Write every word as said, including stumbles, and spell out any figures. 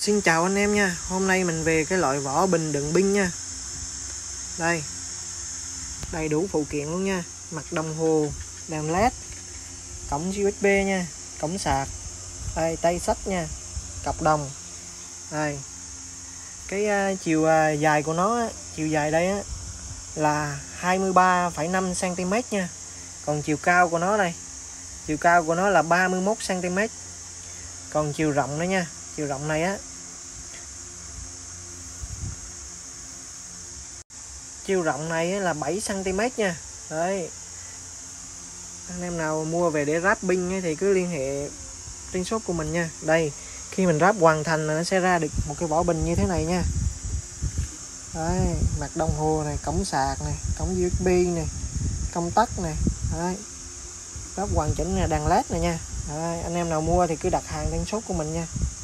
Xin chào anh em nha. Hôm nay mình về cái loại vỏ bình đựng pin nha. Đây, đầy đủ phụ kiện luôn nha. Mặt đồng hồ, đèn led, cổng u ét bê nha, cổng sạc, đây tay xách nha, cọc đồng. Đây, cái uh, chiều uh, dài của nó á, chiều dài đây á là hai mươi ba phẩy năm xăng ti mét nha. Còn chiều cao của nó đây, chiều cao của nó là ba mươi mốt xăng ti mét. Còn chiều rộng nữa nha, chiều rộng này á, chiều rộng này là bảy xăng ti mét nha. Đấy, anh em nào mua về để ráp pin thì cứ liên hệ trên shop của mình nha. Đây, khi mình ráp hoàn thành là nó sẽ ra được một cái vỏ bình như thế này nha. Đấy, mặt đồng hồ này, cổng sạc này, cổng u ét bê này, công tắc này. Đấy, ráp hoàn chỉnh nè, đèn led này nha. Đấy, anh em nào mua thì cứ đặt hàng trên shop của mình nha.